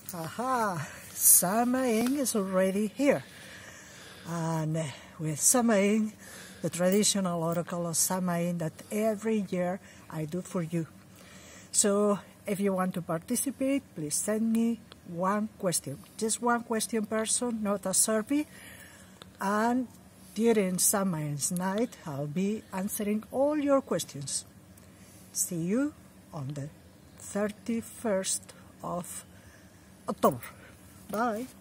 Aha! Samhain is already here. And with Samhain, the traditional oracle of Samhain that every year I do for you. So if you want to participate, please send me one question. Just one question person, not a survey. And during Samhain's night, I'll be answering all your questions. See you on the 31st of October. Bye.